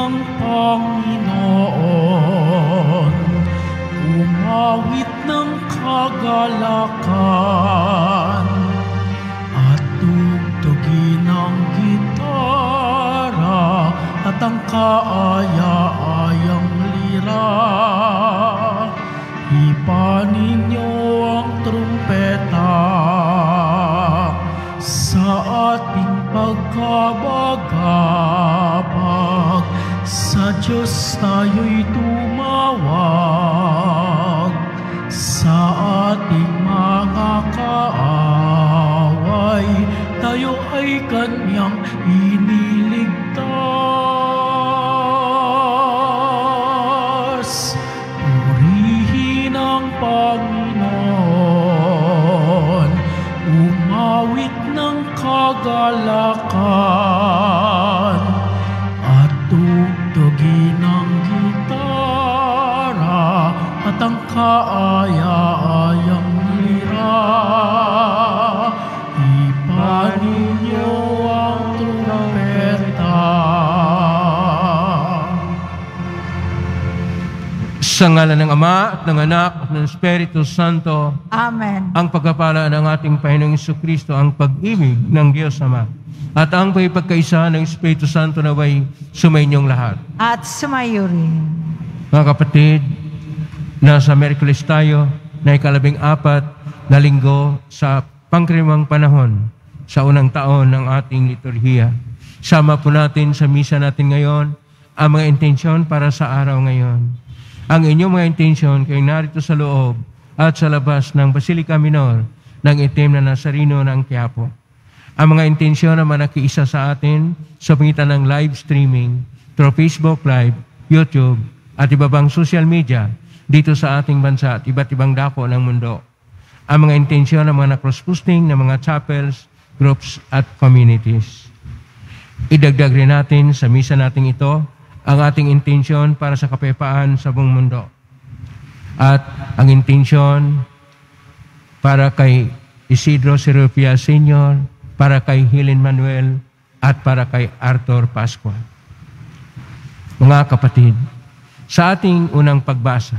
ng Panginoon, umawit ng kagalakan, at tugtugin ang gitara at ang kaaya-ayang lira. Ipanin niyo ang trumpeta sa ating pagkabagabag. Sa Diyos tayo'y tumawag, sa ating mga kaaway tayo ay Kanyang iniligtas. Purihin ang Panginoon, umawit ng kagalakan, at tugtugin ang gitara at ang kaaya-ayang lira. Ipanin niyo ang trumpeta. Sa ngalan ng Ama at ng Anak at ng Espiritu Santo. Amen. Ang pagkapala ng ating Panginoong Jesucristo, ang pag-ibig ng Diyos Ama, at ang pagkakaisa ng Espiritu Santo naway sumainyong lahat. At sumayo rin. Mga kapatid, nasa Miyerkules tayo na ika-14 na linggo sa pangkaraniwang panahon sa unang taon ng ating liturhiya. Sama po natin sa misa natin ngayon ang mga intensyon para sa araw ngayon. Ang inyong mga intensyon kayo narito sa loob at sa labas ng Basilica Minor ng Itim na Nazareno ng Quiapo. Ang mga intensyon naman nakiisa sa atin sa pangitan ng live streaming through Facebook Live, YouTube, at iba pang social media dito sa ating bansa at iba't ibang dako ng mundo. Ang mga intensyon ng mga na-cross-posting ng mga chapels, groups, at communities. Idagdag rin natin sa misa natin ito ang ating intensyon para sa kapayapaan sa buong mundo. At ang intensyon para kay Isidro Serupia Sr., para kay Helen Manuel, at para kay Arthur Pascua. Mga kapatid, sa ating unang pagbasa,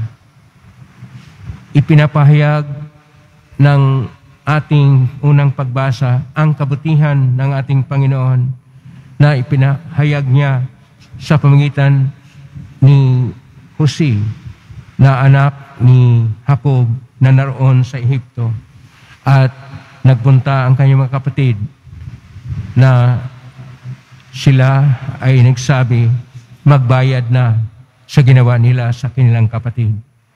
ipinapahayag ng ating unang pagbasa ang kabutihan ng ating Panginoon na ipinahayag niya sa pamamagitan ni Jose na anak ni Jacob na naroon sa Ehipto, at nagpunta ang kanyang mga kapatid na sila ay nagsabi magbayad na sa ginawa nila sa kanilang kapatid.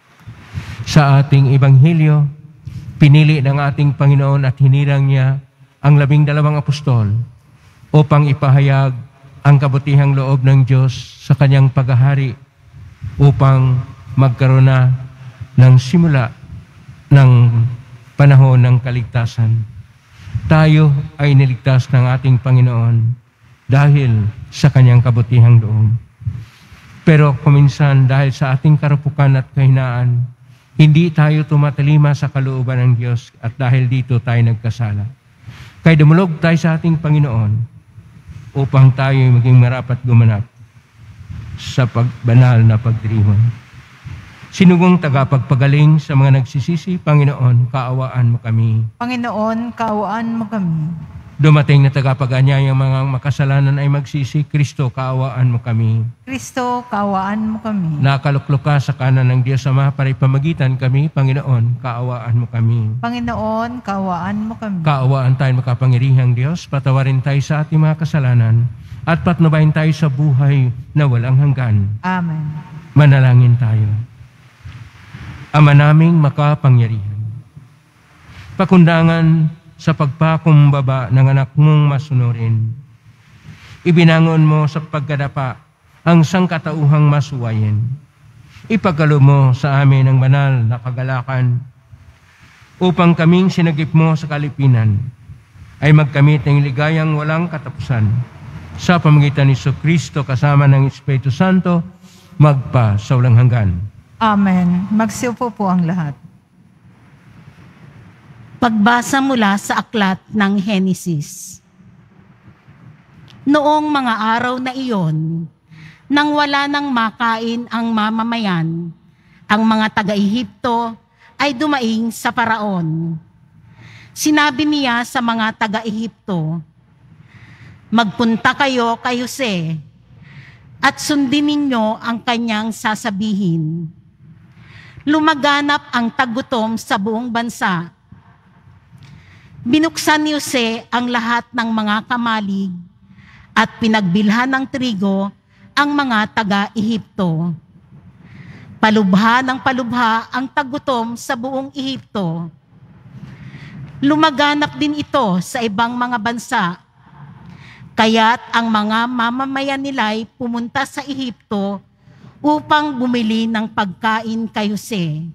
Sa ating Ebanghelyo, pinili ng ating Panginoon at hinirang niya ang 12 apostol upang ipahayag ang kabutihang loob ng Diyos sa kanyang paghahari upang magkaroon na ng simula ng panahon ng kaligtasan. Tayo ay niligtas ng ating Panginoon dahil sa kanyang kabutihang loob. Pero kuminsan dahil sa ating karupukan at kahinaan, hindi tayo tumatalima sa kalooban ng Diyos at dahil dito tayo nagkasala. Kaya dumulog tayo sa ating Panginoon upang tayo maging marapat gumanap sa banal na pagdiriwang. Sinugong tagapagpagaling sa mga nagsisisi, Panginoon, kaawaan mo kami. Panginoon, kaawaan mo kami. Dumating na tagapag-anyayang mga makasalanan ay magsisi, Kristo, kaawaan mo kami. Kristo, kaawaan mo kami. Nakaluklok ka sa kanan ng Diyos Ama para ipamagitan kami, Panginoon, kaawaan mo kami. Panginoon, kaawaan mo kami. Kaawaan tayo makapangyarihang Diyos, patawarin tayo sa ating mga kasalanan, at patnubayan tayo sa buhay na walang hanggan. Amen. Manalangin tayo. Ama naming makapangyarihan, pakundangan sa pagpakumbaba ng anak mong masunurin, ibinangon mo sa pagkadapa ang sangkatauhang masuwayin. Ipagkaloob mo sa amin ang banal na kagalakan upang kaming sinagip mo sa kalipinan ay magkamit ng ligayang walang katapusan sa pamamagitan ni Jesucristo kasama ng Espiritu Santo magpa sa walang hanggan. Amen. Magsiupo po ang lahat. Pagbasa mula sa aklat ng Henesis. Noong mga araw na iyon, Nang wala nang makain ang mamamayan, ang mga taga-Ehipto ay dumaing sa Paraon. Sinabi niya sa mga taga-Ehipto, "Magpunta kayo kay Jose at sundin ninyo ang kanyang sasabihin. Lumaganap ang tagutom sa buong bansa." Binuksan ni Jose ang lahat ng mga kamalig at pinagbilhan ng trigo ang mga taga-Ehipto. Palubha ng palubha ang tagutom sa buong Ehipto. Lumaganap din ito sa ibang mga bansa, kaya't ang mga mamamayan nila'y pumunta sa Ehipto upang bumili ng pagkain kay Jose.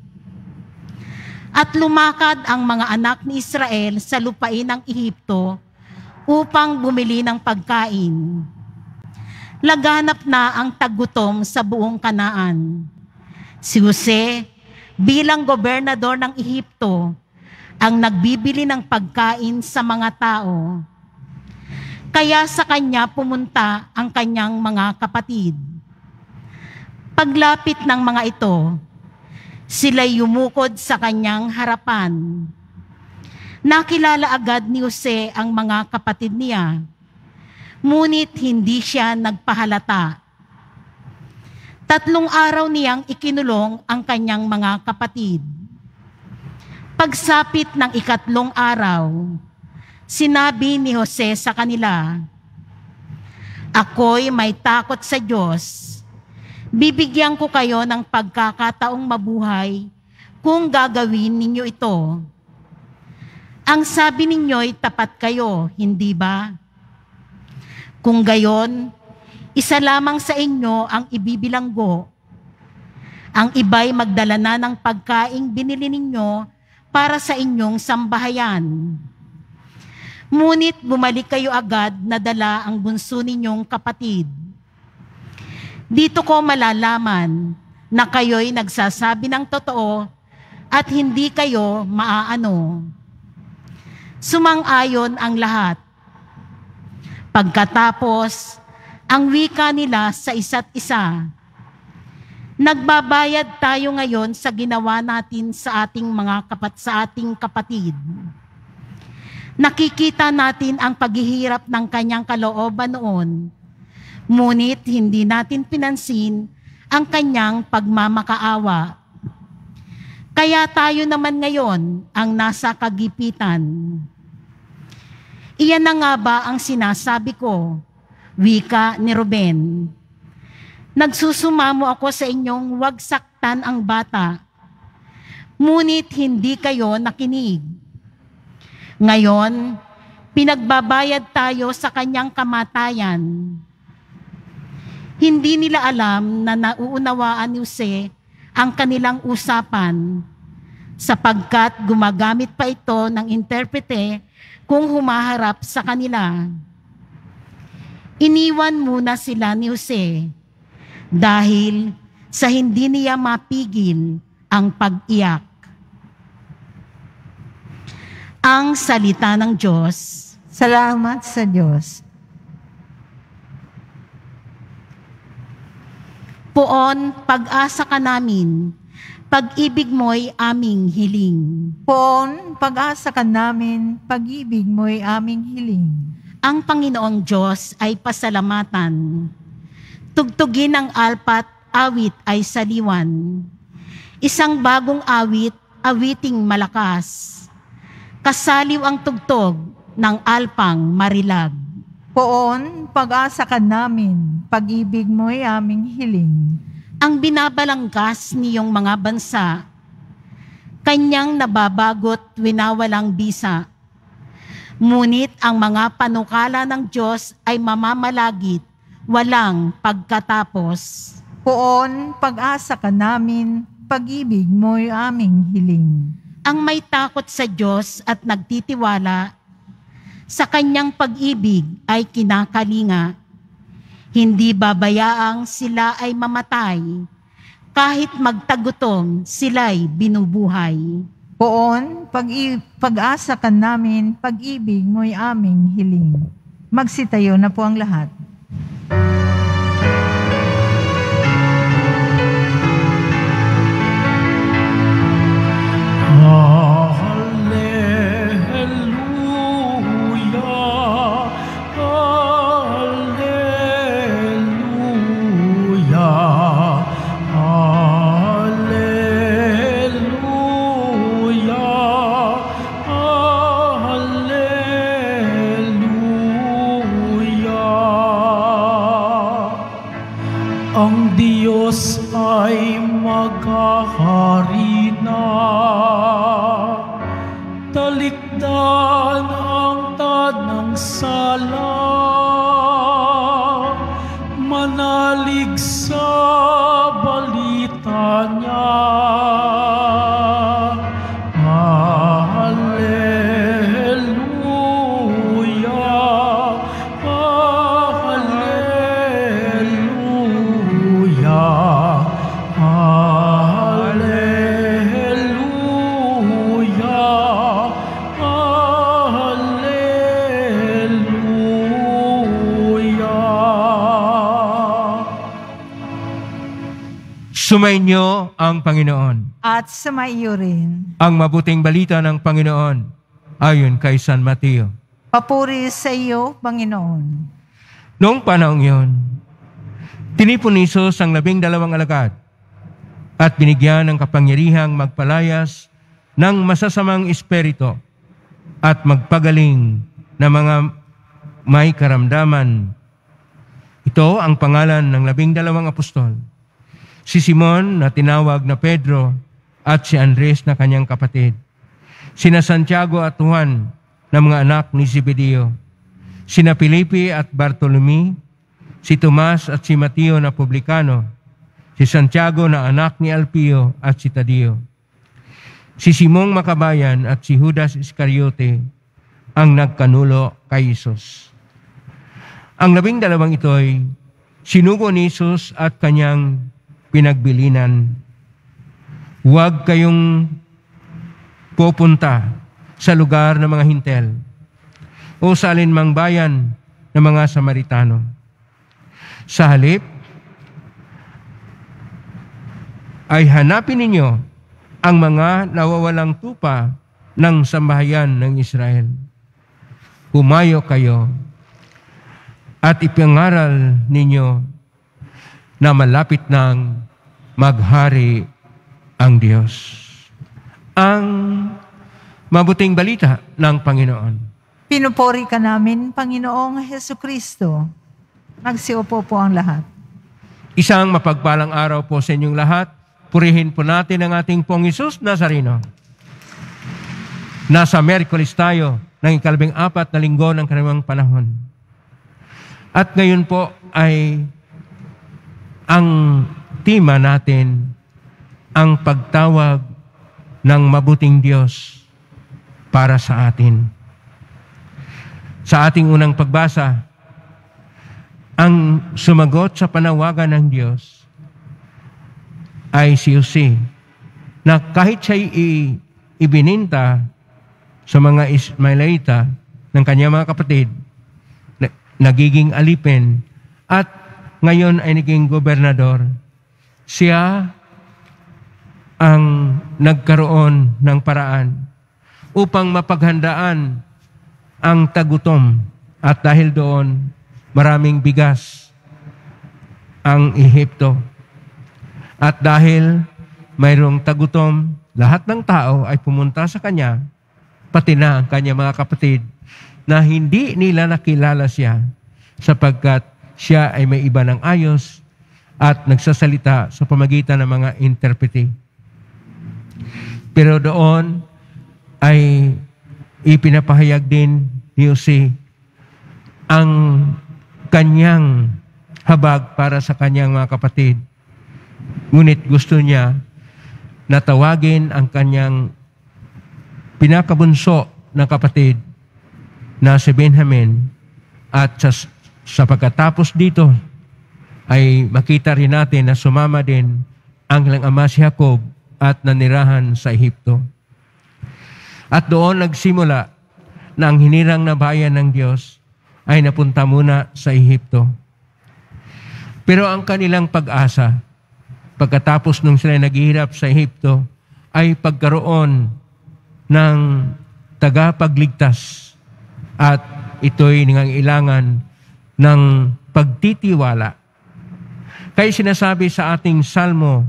At lumakad ang mga anak ni Israel sa lupain ng Ehipto upang bumili ng pagkain. Laganap na ang tagutom sa buong Kanaan. Si Jose, bilang gobernador ng Ehipto, ang nagbibili ng pagkain sa mga tao. Kaya sa kanya pumunta ang kanyang mga kapatid. Paglapit ng mga ito, sila'y yumukod sa kanyang harapan. Nakilala agad ni Jose ang mga kapatid niya, ngunit hindi siya nagpahalata. 3 araw niyang ikinulong ang kanyang mga kapatid. Pagsapit ng 4 araw, sinabi ni Jose sa kanila, "Ako'y may takot sa Diyos. Bibigyan ko kayo ng pagkakataong mabuhay kung gagawin ninyo ito. Ang sabi ninyo'y tapat kayo, hindi ba? Kung gayon, isa lamang sa inyo ang ibibilanggo. Ang iba'y magdala na ng pagkaing binili ninyo para sa inyong sambahayan. Ngunit bumalik kayo agad na dala ang bunso ninyong kapatid. Dito ko malalaman na kayo'y nagsasabi ng totoo at hindi kayo maaano." Sumang-ayon ang lahat. Pagkatapos, ang wika nila sa isa't isa, "Nagbabayad tayo ngayon sa ginawa natin sa ating kapatid. Nakikita natin ang paghihirap ng kanyang kalooban noon, ngunit hindi natin pinansin ang kanyang pagmamakaawa. Kaya tayo naman ngayon ang nasa kagipitan. Iyan na nga ba ang sinasabi ko?" Wika ni Ruben. "Nagsusumamo ako sa inyong huwag saktan ang bata, ngunit hindi kayo nakinig. Ngayon, pinagbabayad tayo sa kanyang kamatayan." Hindi nila alam na nauunawaan ni Jose ang kanilang usapan, sapagkat gumagamit pa ito ng interprete kung humaharap sa kanila. Iniwan muna sila ni Jose dahil sa hindi niya mapigil ang pag-iyak. Ang salita ng Diyos. Salamat sa Diyos. Poon, pag-asa ka namin, pag-ibig mo'y aming hiling. Poon, pag-asa ka namin, pag-ibig mo'y aming hiling. Ang Panginoong Diyos ay pasalamatan. Tugtugin ang alpat, awit ay saliwan. Isang bagong awit, awiting malakas. Kasaliw ang tugtog ng alpang marilag. Poon, pag-asa ka namin, pag-ibig mo'y aming hiling. Ang binabalangkas niyong mga bansa, kanyang nababagot winawalang bisa. Ngunit ang mga panukala ng Diyos ay mamamalagit, walang pagkatapos. Poon, pag-asa ka namin, pag-ibig mo'y aming hiling. Ang may takot sa Diyos at nagtitiwala, sa kanyang pag-ibig ay kinakalinga. Hindi babayaang sila ay mamatay, kahit magtagutom sila'y binubuhay. Poon, pag-asa ka namin, pag-ibig mo'y aming hiling. Magsitayo na po ang lahat. Ang Diyos ay maghahari na, talikdan ang tanang sala, manalig sa balita niya. Sumainyo ang Panginoon. At sumaiyo rin. Ang mabuting balita ng Panginoon ayon kay San Mateo. Papuri sa iyo, Panginoon. Noong panahong iyon, tinipon ni Jesus ang 12 alagad at binigyan ng kapangyarihang magpalayas ng masasamang espiritu at magpagaling ng mga may karamdaman. Ito ang pangalan ng 12 apostol. Si Simon na tinawag na Pedro at si Andres na kanyang kapatid. Sina Santiago at Juan na mga anak ni Zebedeo. Sina Felipe at Bartolome, si Tomas at si Mateo na publikano, si Santiago na anak ni Alpeo at si Tadeo. Si Simong Makabayan at si Judas Iscariote ang nagkanulo kay Jesus. Ang 12 ito'y sinugo ni Jesus at kanyang pinagbilinan. Huwag kayong pupunta sa lugar ng mga hintel o sa alinmang bayan ng mga Samaritano. Sa halip, ay hanapin ninyo ang mga nawawalang tupa ng sambahayan ng Israel. Humayo kayo at ipangaral ninyo na malapit nang maghari ang Diyos. Ang mabuting balita ng Panginoon. Pinupuri ka namin, Panginoong Hesukristo. Magsiupo po ang lahat. Isang mapagpalang araw po sa inyong lahat. Purihin po natin ang ating Pong Hesus Nazareno. Nasa Miyerkules tayo ng 14 na linggo ng kanilang panahon. At ngayon po ay ang tema natin, ang pagtawag ng mabuting Diyos para sa atin. Sa ating unang pagbasa, ang sumagot sa panawagan ng Diyos ay si Jose, na kahit siya'y ibininta sa mga Ismaelita ng kanyang mga kapatid, nagiging alipin at ngayon ay naging gobernador. Siya ang nagkaroon ng paraan upang mapaghandaan ang tagutom. At dahil doon, maraming bigas ang Ehipto. At dahil mayroong tagutom, lahat ng tao ay pumunta sa kanya, pati na ang kanyang mga kapatid, na hindi nila nakilala siya sapagkat siya ay may iba ng ayos at nagsasalita sa pamagitan ng mga interprete. Pero doon ay ipinapahayag din ni Jose ang kanyang habag para sa kanyang mga kapatid. Ngunit gusto niya na tawagin ang kanyang pinakabunso na kapatid na si Benjamin at sa pagkatapos dito ay makita rin natin na sumama din ang kanilang ama si Jacob at nanirahan sa Ehipto. At doon nagsimula na ang hinirang na bayan ng Diyos ay napunta muna sa Ehipto. Pero ang kanilang pag-asa, pagkatapos nung sila naghihirap sa Ehipto, ay pagkaroon ng tagapagligtas at ito'y nangangailangan ng pagtitiwala. Kaya sinasabi sa ating Salmo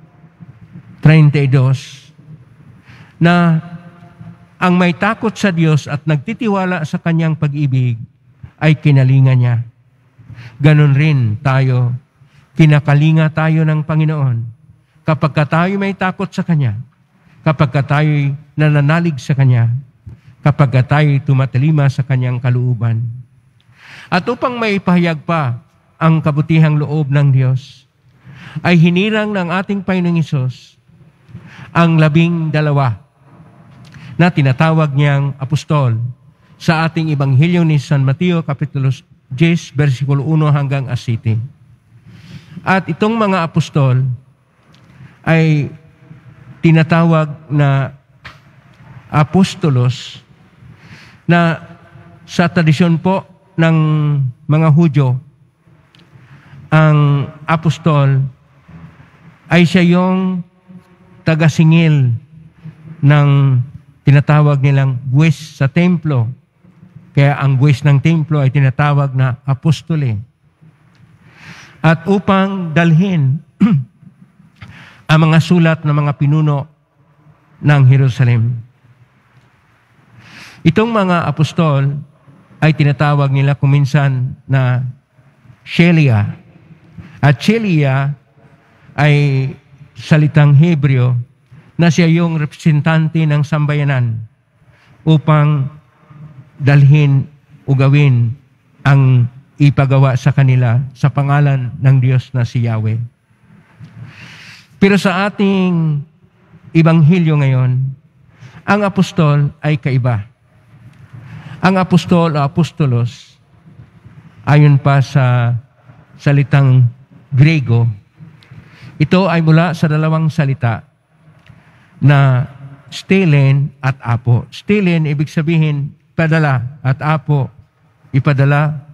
32 na ang may takot sa Diyos at nagtitiwala sa Kanyang pag-ibig ay kinalinga niya. Ganon rin tayo, kinakalinga tayo ng Panginoon kapag tayo may takot sa Kanya, kapag tayo nananalig sa Kanya, kapag tayo tumatalima sa Kanyang kalooban. At upang maipahayag pa ang kabutihang loob ng Diyos, ay hinirang ng ating Panginoong Hesus ang 12 na tinatawag niyang apostol sa ating Ebanghelyo ni San Mateo, Kapitulo 10, versikulo 1 hanggang 7. At itong mga apostol ay tinatawag na apostolos na sa tradisyon po ng mga Hudyo, ang apostol ay siya yung tagasingil ng tinatawag nilang buwis sa templo. Kaya ang buwis ng templo ay tinatawag na apostole. At upang dalhin ang mga sulat ng mga pinuno ng Jerusalem. Itong mga apostol ay tinatawag nila kuminsan na Shelia. At Shelia ay salitang Hebreo na siya yung representante ng sambayanan upang dalhin o gawin ang ipagawa sa kanila sa pangalan ng Diyos na si Yahweh. Pero sa ating Ebanghelyo ngayon, ang apostol ay kaiba. Ang apostol o apostolos, ayon pa sa salitang Grego, ito ay mula sa dalawang salita na stelen at apo. Stelen, ibig sabihin, padala, at apo, ipadala,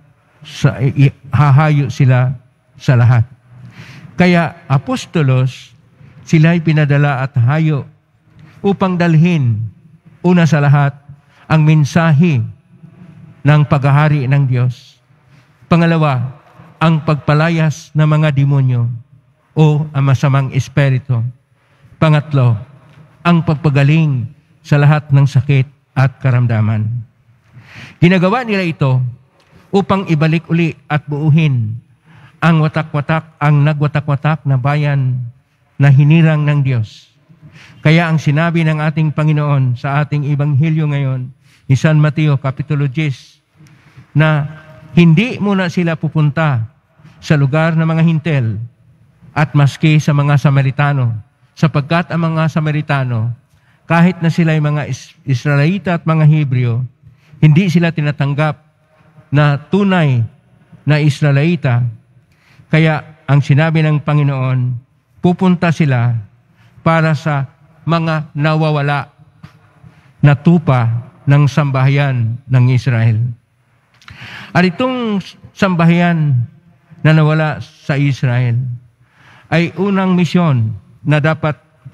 hahayo sila sa lahat. Kaya apostolos, sila ay pinadala at hayo upang dalhin, una sa lahat, ang mensahe ng paghahari ng Diyos. Pangalawa, ang pagpalayas ng mga demonyo o ang masamang espiritu. Pangatlo, ang pagpagaling sa lahat ng sakit at karamdaman. Ginagawa nila ito upang ibalik uli at buuhin ang nagwatak-watak na bayan na hinirang ng Diyos. Kaya ang sinabi ng ating Panginoon sa ating Ebanghelyo ngayon, ni San Mateo, Kapitulo 10, na hindi muna sila pupunta sa lugar ng mga hintel at maski sa mga Samaritano, sapagkat ang mga Samaritano, kahit na sila ay mga Israelita at mga Hebreo, hindi sila tinatanggap na tunay na Israelita. Kaya ang sinabi ng Panginoon, pupunta sila para sa mga nawawala na tupa ng sambahayan ng Israel. At itong sambahayan na nawala sa Israel ay unang misyon na dapat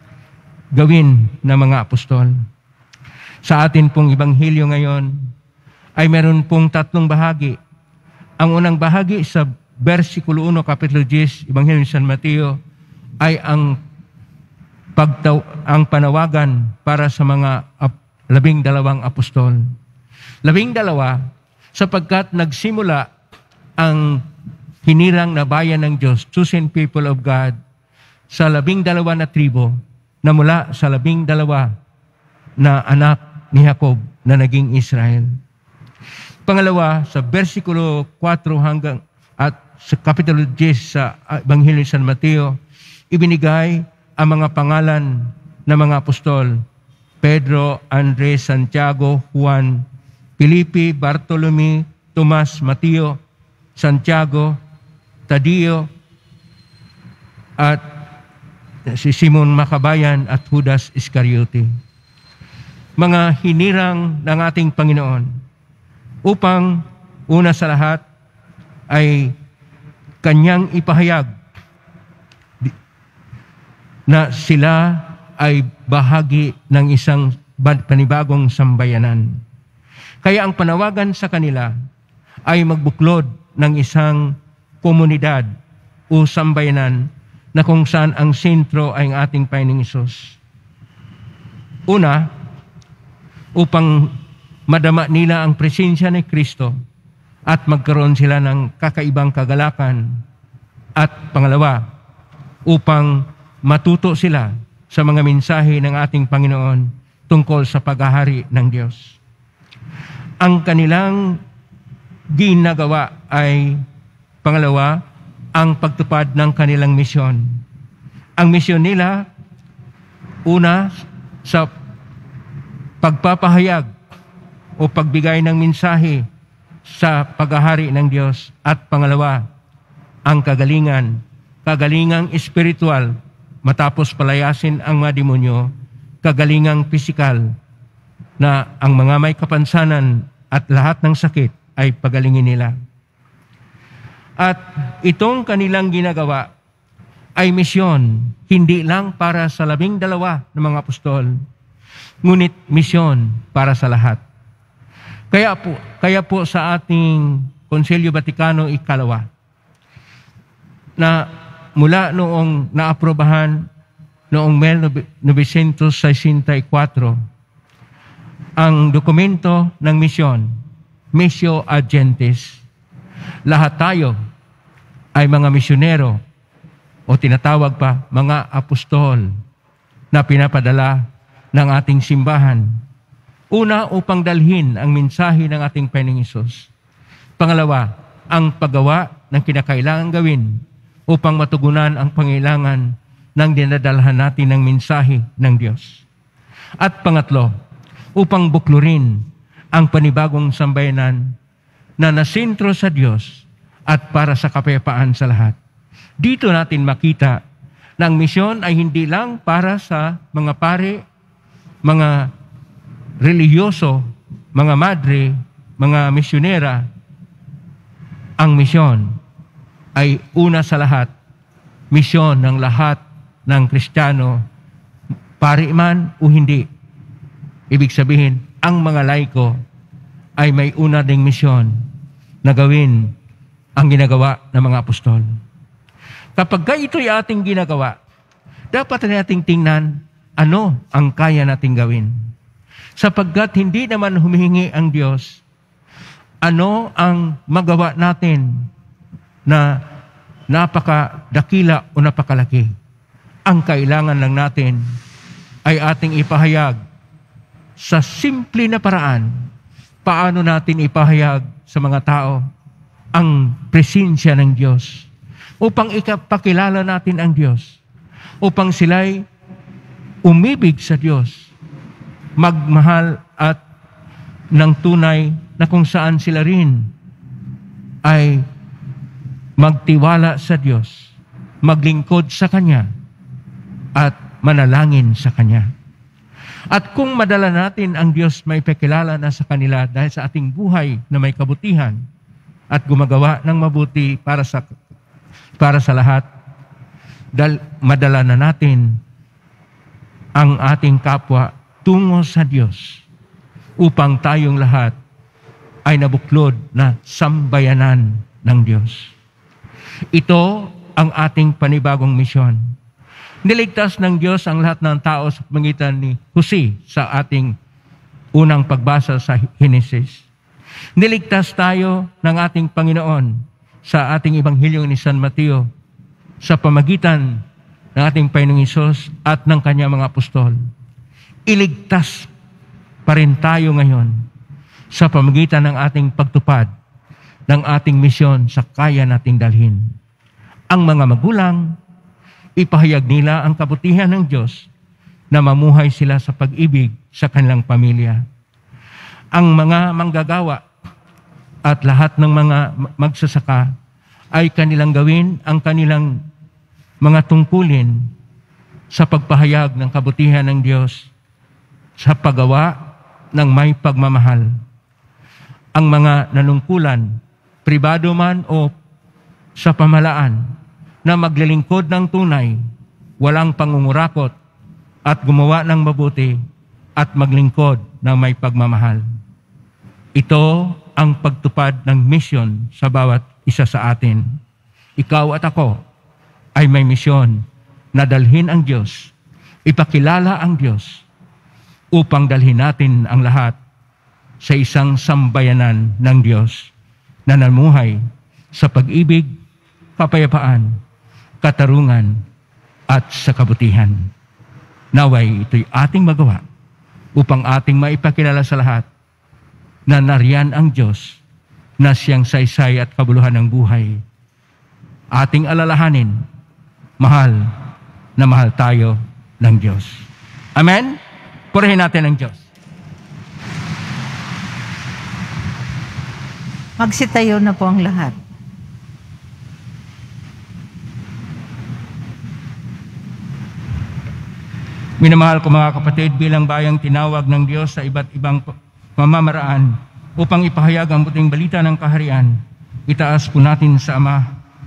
gawin ng mga apostol. Sa atin pong Ebanghelyo ngayon ay meron pong 3 bahagi. Ang unang bahagi sa versikulo 1, Kapitulo 10, Ebanghelyo ni San Mateo ay ang panawagan para sa mga 12 apostol. 12 sapagkat nagsimula ang hinirang na bayan ng Diyos, chosen people of God, sa 12 na tribo na mula sa 12 na anak ni Jacob na naging Israel. Pangalawa, sa versikulo 4 hanggang at sa Kapitulo 10 sa Ebanghelyo ni San Mateo, ibinigay ang mga pangalan ng mga apostol: Pedro, Andres, Santiago, Juan, Felipe, Bartolome, Tomas, Mateo, Santiago, Tadeo, at si Simon Makabayan at Judas Iscariote. Mga hinirang ng ating Panginoon upang una sa lahat ay kanyang ipahayag na sila ay bahagi ng isang panibagong sambayanan. Kaya ang panawagan sa kanila ay magbuklod ng isang komunidad o sambayanan na kung saan ang sentro ay ang ating Panginoong Hesus. Una, upang madama nila ang presensya ni Kristo at magkaroon sila ng kakaibang kagalakan. At pangalawa, upang matuto sila sa mga mensahe ng ating Panginoon tungkol sa paghahari ng Diyos. Ang kanilang ginagawa ay, pangalawa, ang pagtupad ng kanilang misyon. Ang misyon nila, una, sa pagpapahayag o pagbigay ng mensahe sa paghahari ng Diyos. At pangalawa, ang kagalingang espiritual matapos palayasin ang mga demonyo, kagalingang pisikal na ang mga may kapansanan at lahat ng sakit ay pagalingin nila. At itong kanilang ginagawa ay misyon, hindi lang para sa 12 na mga apostol, ngunit misyon para sa lahat. Kaya po sa ating Konsilyo Vaticano II, na mula noong naaprobahan noong 1964 ang dokumento ng misyon, Missio Agentis. Lahat tayo ay mga misyonero o tinatawag pa mga apostol na pinapadala ng ating simbahan. Una, upang dalhin ang mensahe ng ating Panginoong Hesus. Pangalawa, ang paggawa ng kinakailangan gawin upang matugunan ang pangailangan ng dinadalhan natin ng mensahe ng Diyos. At pangatlo, upang buklurin ang panibagong sambayanan na nasentro sa Diyos at para sa kapayapaan sa lahat. Dito natin makita na ang misyon ay hindi lang para sa mga pare, mga relihiyoso, mga madre, mga misyonera. Ang misyon ay una sa lahat, misyon ng lahat ng Kristiyano, pare man o hindi. Ibig sabihin, ang mga laiko ay may una ding misyon na gawin ang ginagawa ng mga apostol. Kapag ito'y ating ginagawa, dapat nating tingnan ano ang kaya nating gawin. Sapagkat hindi naman humihingi ang Diyos, ano ang magawa natin na napakadakila o napakalaki. Ang kailangan lang natin ay ating ipahayag sa simple na paraan. Paano natin ipahayag sa mga tao ang presensya ng Diyos upang ipakilala natin ang Diyos, upang sila'y umibig sa Diyos, magmahal at ng tunay na kung saan sila rin ay magtiwala sa Diyos, maglingkod sa Kanya, at manalangin sa Kanya. At kung madala natin ang Diyos may pakilala na sa kanila dahil sa ating buhay na may kabutihan at gumagawa ng mabuti para sa lahat, dahil madala na natin ang ating kapwa tungo sa Diyos upang tayong lahat ay nabuklod na sambayanan ng Diyos. Ito ang ating panibagong misyon. Niligtas ng Diyos ang lahat ng tao sa pamagitan ni Jose sa ating unang pagbasa sa Henesis. Niligtas tayo ng ating Panginoon sa ating Ebanghelyo ni San Mateo sa pamagitan ng ating Panginoong Hesus at ng Kanyang mga apostol. Iligtas pa rin tayo ngayon sa pamagitan ng ating pagtupad ng ating misyon sa kaya nating dalhin. Ang mga magulang, ipahayag nila ang kabutihan ng Diyos na mamuhay sila sa pag-ibig sa kanilang pamilya. Ang mga manggagawa at lahat ng mga magsasaka ay kanilang gawin ang kanilang mga tungkulin sa pagpahayag ng kabutihan ng Diyos sa paggawa ng may pagmamahal. Ang mga nanungkulan, pribado man o sa pamahalaan, na maglilingkod ng tunay, walang pangungurakot at gumawa ng mabuti, at maglingkod ng may pagmamahal. Ito ang pagtupad ng misyon sa bawat isa sa atin. Ikaw at ako ay may misyon na dalhin ang Diyos, ipakilala ang Diyos, upang dalhin natin ang lahat sa isang sambayanan ng Diyos na namuhay sa pag-ibig, kapayapaan, katarungan, at sa kabutihan. Naway ito'y ating magawa upang ating maipakilala sa lahat na nariyan ang Diyos na siyang saysay at kabuluhan ng buhay. Ating alalahanin, mahal na mahal tayo ng Diyos. Amen? Purihin natin ang Diyos. Magsitayo na po ang lahat. Minamahal ko mga kapatid, bilang bayang tinawag ng Diyos sa iba't ibang mamamaraan upang ipahayag ang buting balita ng kaharian, itaas po natin sa Ama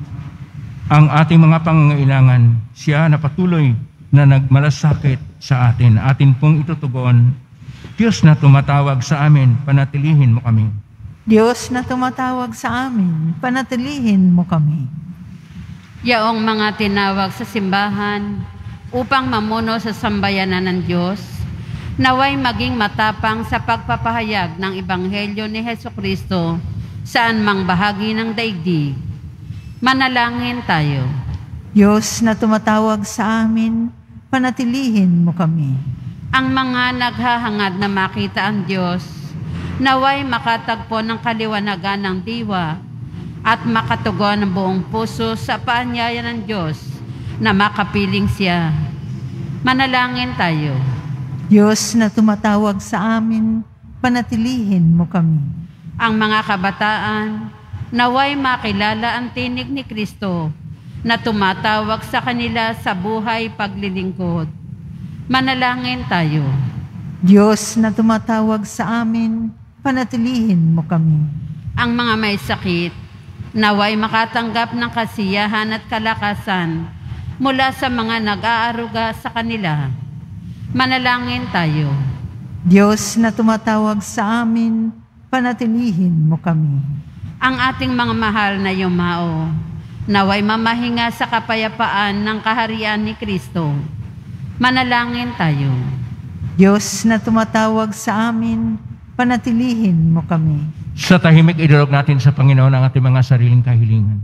ang ating mga pangangailangan. Siya na patuloy na nagmalasakit sa atin. Atin pong itutugon. Diyos na tumatawag sa amin, panatilihin mo kami. Diyos na tumatawag sa amin, panatilihin mo kami. Yaong mga tinawag sa simbahan upang mamuno sa sambayanan ng Diyos, naway maging matapang sa pagpapahayag ng Ebanghelyo ni Hesukristo saan mang bahagi ng daigdig. Manalangin tayo. Diyos na tumatawag sa amin, panatilihin mo kami. Ang mga naghahangad na makita ang Diyos, naway makatagpo ng kaliwanagan ng diwa at makatugon ng buong puso sa paanyaya ng Diyos na makapiling siya. Manalangin tayo. Diyos na tumatawag sa amin, panatilihin mo kami. Ang mga kabataan, naway makilala ang tinig ni Kristo na tumatawag sa kanila sa buhay paglilingkod. Manalangin tayo. Diyos na tumatawag sa amin, panatilihin mo kami. Ang mga may sakit, naway makatanggap ng kasiyahan at kalakasan mula sa mga nag-aaruga sa kanila. Manalangin tayo. Diyos na tumatawag sa amin, panatilihin mo kami. Ang ating mga mahal na yumao, naway mamahinga sa kapayapaan ng kaharian ni Kristo. Manalangin tayo. Diyos na tumatawag sa amin, panatilihin mo kami. Sa tahimik, idulog natin sa Panginoon ang ating mga sariling kahilingan.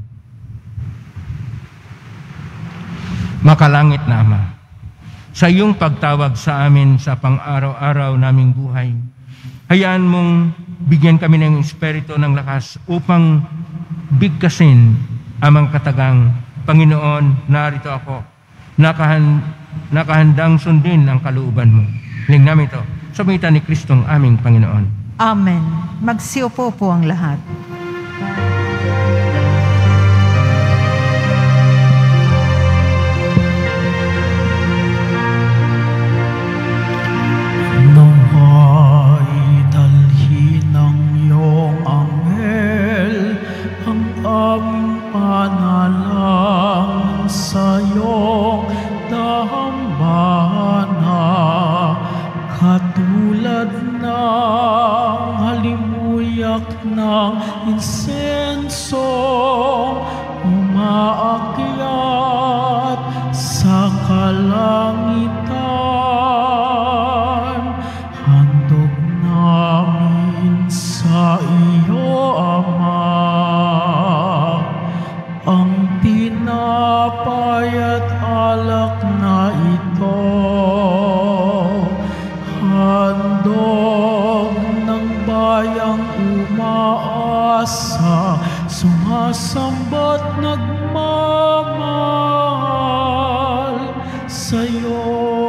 Makalangit na Ama, sa iyong pagtawag sa amin sa pang-araw-araw naming buhay, hayaan mong bigyan kami ng espiritu ng lakas upang bigkasin ang mga katagang, Panginoon, narito ako, nakahandang sundin ang kalooban mo. Hiling namin ito sa pamagitan ni Kristong aming Panginoon. Amen. Magsiupo po ang lahat. Naway dalhin ng iyong anghel ang aming panalangin sa iyong dambana, katulad ng halimuyak ng insensong umaakyat sa kalangitan. Handog namin sa iyo, Ama, ang tinapay at alak na ito. Handog ng bayang umaasa, sumasamba't nagmamahal sa iyo.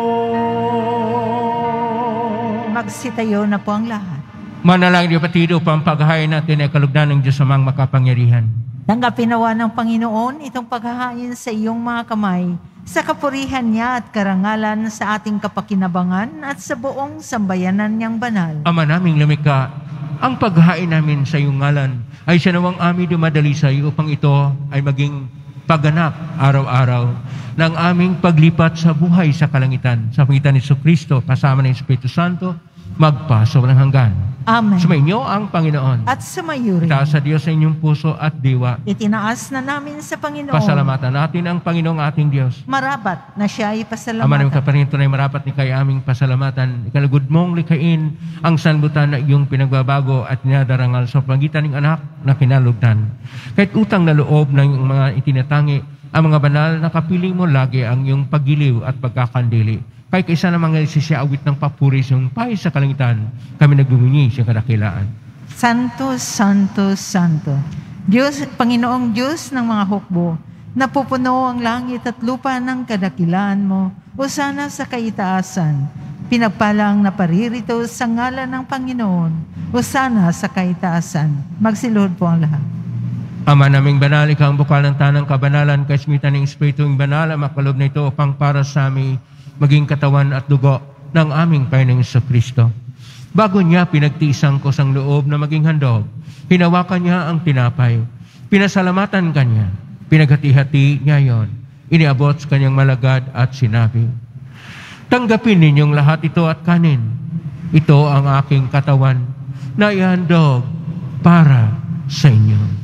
Magsitayo na po ang lahat. Manalangin niyo patido upang paghahain natin ay kalugdan ng Diyos amang makapangyarihan. Tanggapin nawa ng Panginoon itong paghahain sa iyong mga kamay, sa kapurihan niya at karangalan sa ating kapakinabangan at sa buong sambayanan niyang banal. Ama naming lumikha, ang paghahain namin sa iyong ngalan ay siya nawang aming dumadalisay upang ito ay maging pagganap araw-araw ng aming paglipat sa buhay sa kalangitan. Sa pangitan ni Jesucristo, kasama ng Espiritu Santo, magpaso ng hanggan. Amen. Sumainyo ang Panginoon. At sumayo rin. Itaas sa Diyos sa inyong puso at diwa. Itinaas na namin sa Panginoon. Pasalamatan natin ang Panginoong ating Diyos. Marapat na siya ay Ama pasalamatan. namin kaparin, tunay marapat ni kay aming pasalamatan. Ikalugod mong likhain ang sanbutan na iyong pinagbabago at nadarangal sa pagitan ng anak na kinalugdan. Kahit utang na loob ng iyong mga itinatangi, ang mga banal na kapiling mo lagi ang iyong paggiliw at pagkakandili. Kaya kaisa na mga sisiawit ng papuri sa iyong pahay sa kalangitan, kami nagbungi sa kadakilaan. Santo, Santo, Santo. Diyos, Panginoong Diyos ng mga hukbo, napupuno ang langit at lupa ng kadakilaan mo, hosana sa kaitaasan. Pinagpalang na paririto sa ngalan ng Panginoon, hosana sa kaitaasan. Magsiluhod po ang lahat. Ama naming banal, ikaw ang bukal ng tanang kabanalan, kaismitan ng Espiritu ng banal, ang makalob na ito upang para sa amin maging katawan at dugo ng aming Panginoong Jesucristo. Bago niya pinagtiisang ko sang loob na maging handog, hinawakan niya ang tinapay, pinasalamatan kanya, pinaghati-hati niya yon, iniabot sa kanyang malagad at sinabi, tanggapin ninyong lahat ito at kanin. Ito ang aking katawan na ihandog para sa inyo.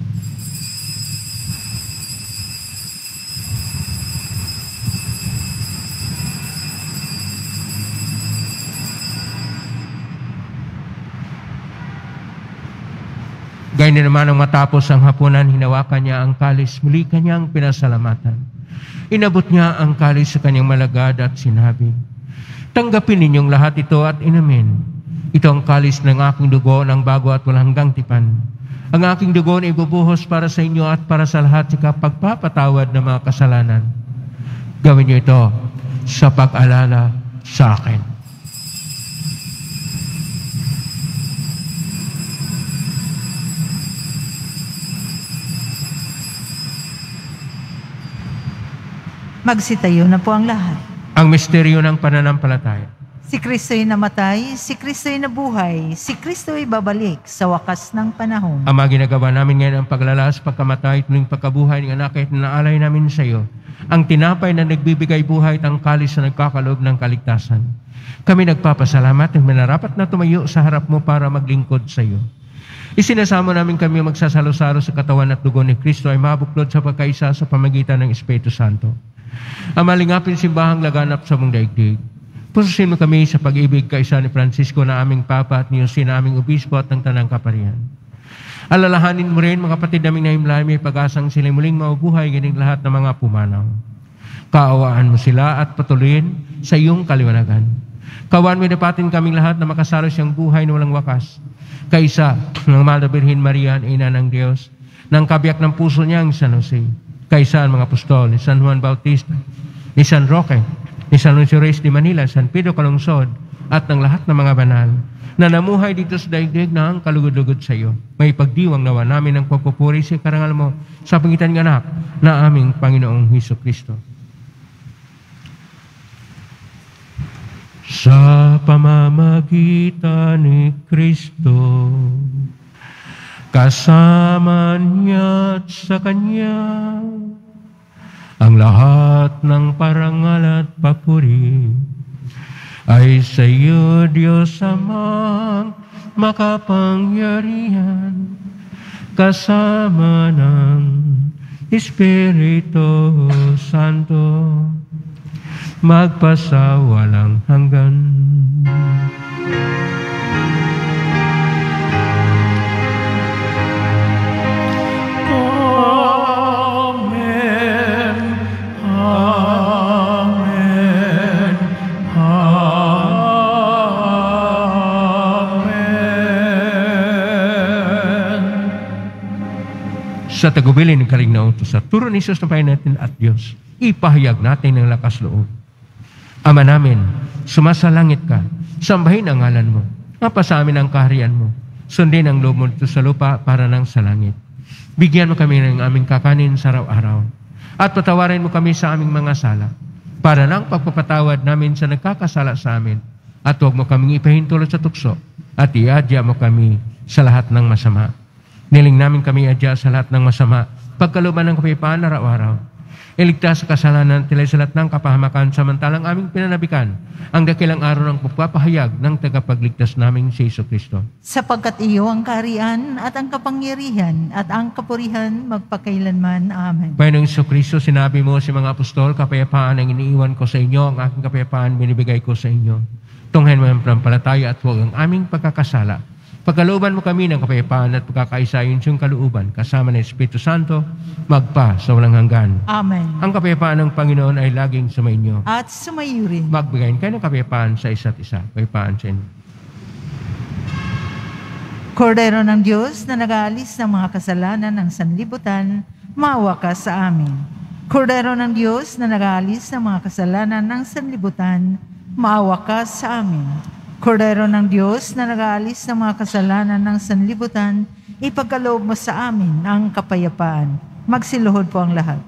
Gayun din naman ang matapos ang hapunan, hinawakan niya ang kalis, muli kanyang pinasalamatan. Inabot niya ang kalis sa kanyang malagad at sinabi, tanggapin ninyong lahat ito at inamin. Ito ang kalis ng aking dugo ng bago at walang hanggang tipan. Ang aking dugo na ibubuhos para sa inyo at para sa lahat sa pagpapatawad ng mga kasalanan. Gawin niyo ito sa pag-alala sa akin. Magsitayo na po ang lahat. Ang misteryo ng pananampalataya. Si Kristo'y namatay, si Kristo'y nabuhay, si Kristo'y babalik sa wakas ng panahon. Ama, ginagawa namin ngayon ang paglalas, pagkamatay, tuloy pagkabuhay ng anak kahit naalay namin sa iyo. Ang tinapay na nagbibigay buhay at ang kalis na nagkakaloob ng kaligtasan. Kami nagpapasalamat at minarapat na tumayo sa harap mo para maglingkod sa iyo. Isinasamo namin kami magsasalo-salo sa katawan at dugo ni Kristo ay mabuklod sa pagkaisa sa pamagitan ng Espiritu Santo. Ang malingapin simbahang laganap sa mong daigdig. Pususin mo kami sa pag-ibig kaisa ni Francisco na aming Papa at ni Jose na aming Obispo at ng Tanang Kaparian. Alalahanin mo rin mga kapatid naming nahimlay may pag-asang sila muling mabubuhay ganing lahat ng mga pumanaw. Kaawaan mo sila at patuloyin sa iyong kaliwanagan. Kawan mo dapatin kaming lahat na makasalo siyang buhay na walang wakas. Kaisa ng Mahal na Birhen Maria, Ina ng Diyos, ng kabiyak ng puso niyang San Jose. Kaisa ang mga apostol ni San Juan Bautista, ni San Roque, ni San Lucio Reyes de Manila, San Pedro Calungsod, at ng lahat ng mga banal na namuhay dito sa daigdig na ang kalugod-lugod sa iyo. May pagdiwang nawa namin ang pagpupuri sa karangal mo sa pangitan ng anak na aming Panginoong Jesucristo. Sa pamamagitan ni Kristo, kasama niya at sa Kanya, ang lahat ng parangal at papuri ay sa iyo, Diyos Amang makapangyarihan, kasama ng Espiritu Santo, magpasawalang hanggan. Sa tagubilin ng kalingnaw ito, sa turo ni Jesus na Panginoon natin at Diyos, ipahayag natin ng lakas loob. Ama namin, sumasalangit ka, sambahin ang ngalan mo, mapasamin ang kaharian mo, sundin ang loob mo dito sa lupa para nang sa langit. Bigyan mo kami ng aming kakanin sa araw-araw, at patawarin mo kami sa aming mga sala, para nang pagpapatawad namin sa nagkakasala sa amin, at huwag mo kaming ipahintulot sa tukso, at iadya mo kami sa lahat ng masama. Niling namin kami adya sa lahat ng masama, pagkaluban ng kapayapaan araw-araw, Iligtas sa kasalanan, tilay sa lahat ng kapahamakan, samantalang aming pinanabikan ang dakilang araw ng pagpapahayag ng tagapagligtas naming si Jesucristo. Sapagkat iyo ang kaharian at ang kapangyarihan at ang kapurihan magpakailanman. Amen. Panginoong Jesucristo, sinabi mo sa mga apostol, kapayapaan ang iniiwan ko sa inyo, ang aking kapayapaan binibigay ko sa inyo. Tunghayan mo ang panampalataya at huwag ang aming pagkakasala. Pagkalooban mo kami ng kapayapaan at pagkakaisa yung kalooban, kasama ng Espiritu Santo, magpa sa walang hanggan. Amen. Ang kapayapaan ng Panginoon ay laging sumainyo. At sumayo rin. Magbigayin kayo ng kapayapaan sa isa't isa. Kapayapaan sa inyo. Kordero ng Diyos na nag-aalis ng mga kasalanan ng sanlibutan, maawa ka sa amin. Kordero ng Diyos na nag-aalis ng mga kasalanan ng sanlibutan, maawa ka sa amin. Kordero ng Diyos na nag-aalis ng mga kasalanan ng sanlibutan, ipagkaloob mo sa amin ang kapayapaan. Magsiluhod po ang lahat.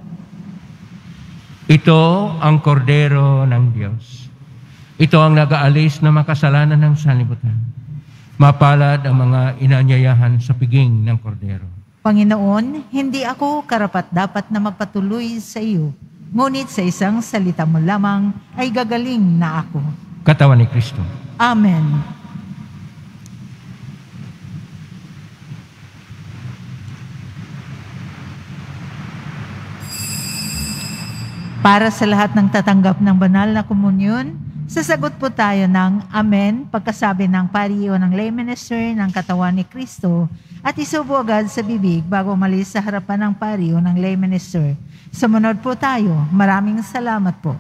Ito ang kordero ng Diyos. Ito ang nag-aalis ng mga kasalanan ng sanlibutan. Mapalad ang mga inanyayahan sa piging ng kordero. Panginoon, hindi ako karapat-dapat na magpatuloy sa iyo, ngunit sa isang salita mo lamang ay gagaling na ako. Katawan ni Kristo. Amen. Para sa lahat ng tatanggap ng banal na komunyon, sasagot po tayo ng Amen pagkasabi ng pariyo ng lay minister ng katawan ni Kristo at isubo agad sa bibig bago umalis sa harapan ng pariyo ng lay minister. Sumunod po tayo. Maraming salamat po.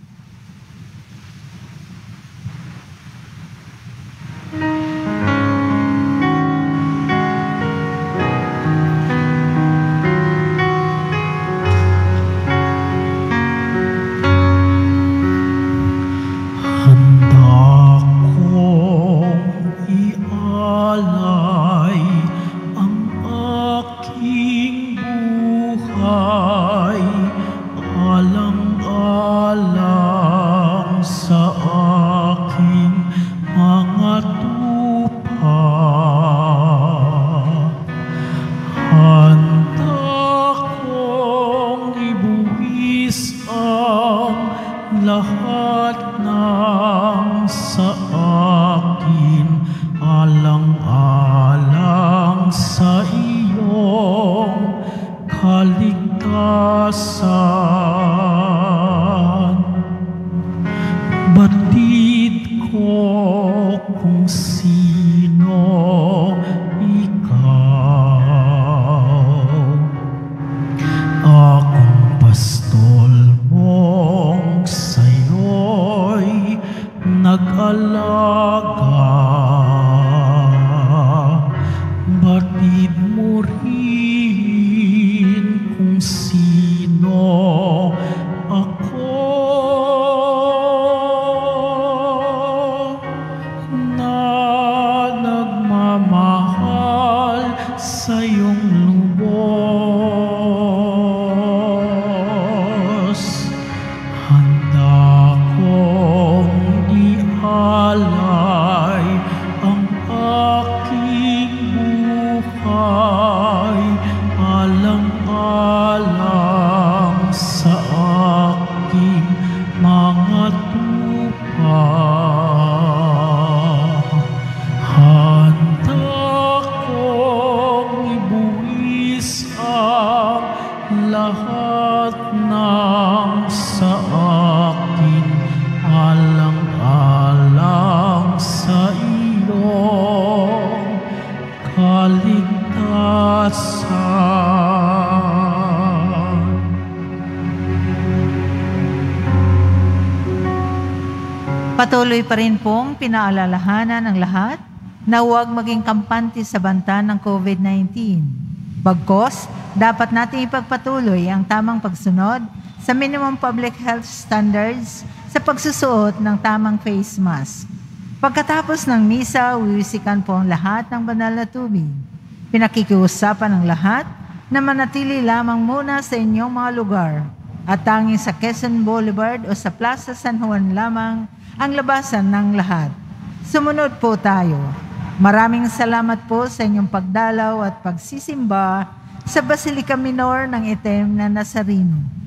Patuloy pa rin pong pinaalalahanan ng lahat na huwag maging kampante sa banta ng COVID-19. Bagkus, dapat natin ipagpatuloy ang tamang pagsunod sa minimum public health standards sa pagsusuot ng tamang face mask. Pagkatapos ng misa, wiwisikan po ang lahat ng banal na tubig. Pinakikiusapan ng lahat na manatili lamang muna sa inyong mga lugar at tanging sa Quezon Boulevard o sa Plaza San Juan lamang ang labasan ng lahat. Sumunod po tayo. Maraming salamat po sa inyong pagdalaw at pagsisimba sa Basilica Minor ng Itim na Nazareno.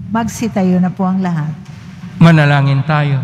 Magsitayo na po ang lahat. Manalangin tayo.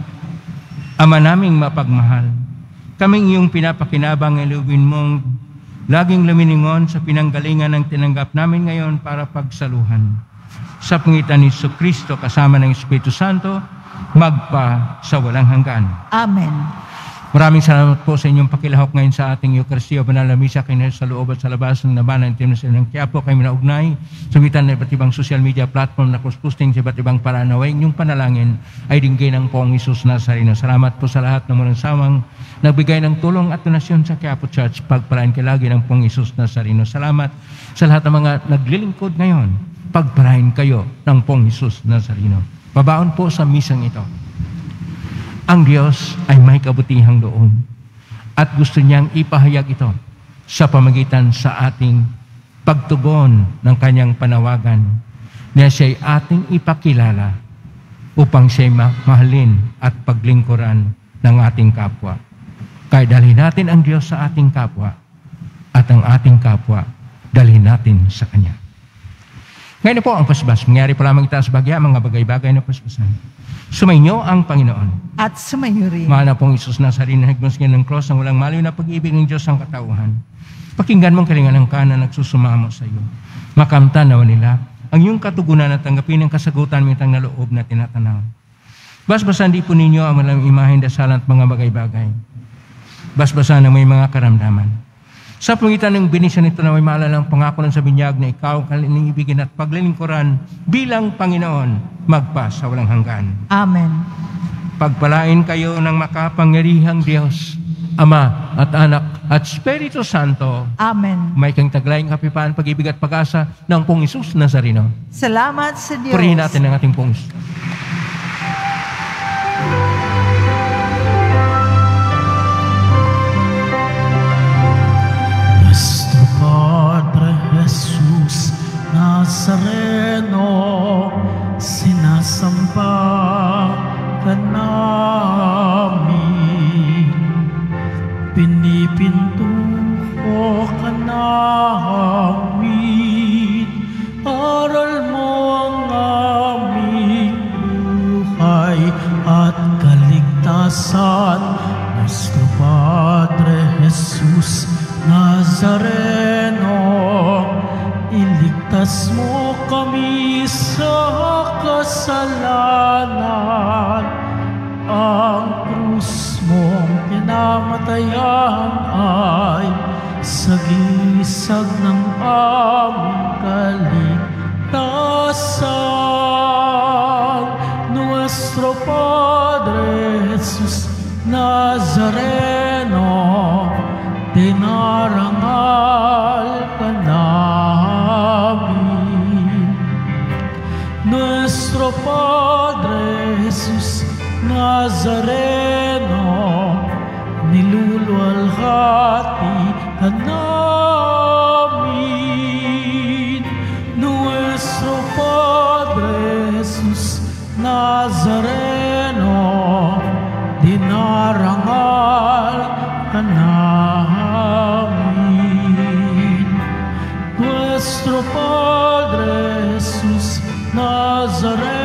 Ama naming mapagmahal, kaming iyong pinapakinabang ilugin mong laging luminingon sa pinanggalingan ng tinanggap namin ngayon para pagsaluhan. Sa pangitan ni Jesucristo kasama ng Espiritu Santo, magpa sa walang hanggan. Amen. Maraming salamat po sa inyong pakilahok ngayon sa ating Eucharistia, Banal na Misa, kayo sa loob at sa labas ng labanan ng Timnas ng Quiapo, kayo naugnay sa mitan ng iba't ibang social media platform na cross-posting sa iba't ibang paranaway. Inyong panalangin ay dinggay ng Poong Isus Nazareno. Salamat po sa lahat ng walang sawang nagbigay ng tulong at donasyon sa Quiapo Church. Pagpalain kayo lagi ng Poong Isus Nazareno. Salamat sa lahat ng mga naglilingkod ngayon. Pagpalain kayo ng Poong Isus Nazareno. Babaon po sa misang ito. Ang Diyos ay may kabutihang loob at gusto niyang ipahayag ito sa pamagitan sa ating pagtugon ng kanyang panawagan na siya'y ating ipakilala upang siya'y mahalin at paglingkuran ng ating kapwa. Kaya dalhin natin ang Diyos sa ating kapwa at ang ating kapwa dalhin natin sa Kanya. Ngayon po ang pasbas. Mangyari po lamang itaas bagya mga bagay-bagay na pasbasan. Sumainyo ang Panginoon. At sumayo rin. Mahal na pong Isus Nazareno, higmos ng cross ng walang maliw na pag-ibig ng Diyos ang katauhan. Pakinggan mong kalingan ng kanan nagsusumamo sa iyo. Makamtan nawa nila ang iyong katugunan at tanggapin ang kasagutan mitang na loob na tinatanaw. Basbasan di po ninyo ang malang imahen, dasalan at mga bagay-bagay. Basbasan ng may mga karamdaman. Sa pangitan ng binisyon nito na may maalalang pangako ng sa binyag na ikaw ang ibigin at paglilingkuran bilang Panginoon magpa sa walang hanggan. Amen. Pagpalain kayo ng makapangyarihang Diyos, Ama at Anak at Espiritu Santo. Amen. May kang taglayang kapipaan, pag-ibig at pag-asa ng Poong Isus Nazareno. Salamat sa Diyos. Purihin natin ang ating Poong Isus. Padre Jesus Nazareno, sinasamba ka namin, pinipintuho ka namin, aral mo ang aming buhay at kaligtasan. Nuestro Padre Jesus Nazareno, iligtas mo kami sa kasalanan. Ang krus mong pinamatayan ay sagisag ng aming kaligtasan. Nuestro Padre Jesus Nazareno, dinarangal ka namin. Nuestro Padre Jesus Nazareno, niluluwalhati ka namin. Nuestro Padre Jesus Nazareno, dinarangal ka namin. Nuestro Padre Jesus Nazareno,